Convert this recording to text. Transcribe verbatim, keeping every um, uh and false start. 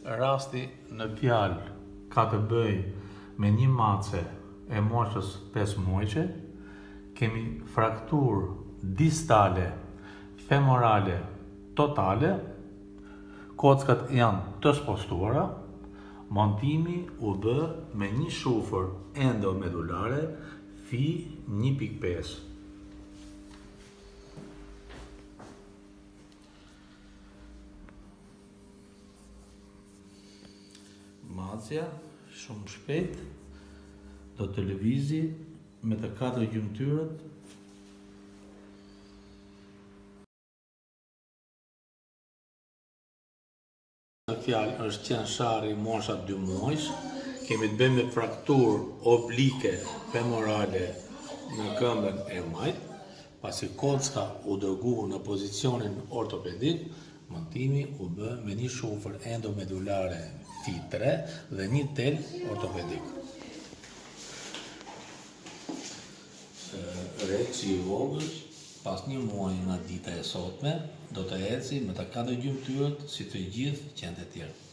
rasti në fjalë ka të bëj me një mace e moshës pesë muajqe, kemi frakturë distale, femorale, totale, kockat janë të spostuara, montimi u bë me një shufër endomedulare fi një pikë pesë. Macja shumë shpejt do të lëvizi me të katër gjymtyrët në fjalë është qenë shari mosha dy muajsh, kemi të bëjmë me frakturë oblike femorale në këmbën e majt, pasi kocka u dërgu në pozicionin ortopedik, montimi u bë me një shufër endomedulare fi tre dhe një tel ortopedik. Reci i vogël, pas një muaj nga dita e sotme, do të eci me të katër gjymtyrët si të gjithë qentë e tjerë.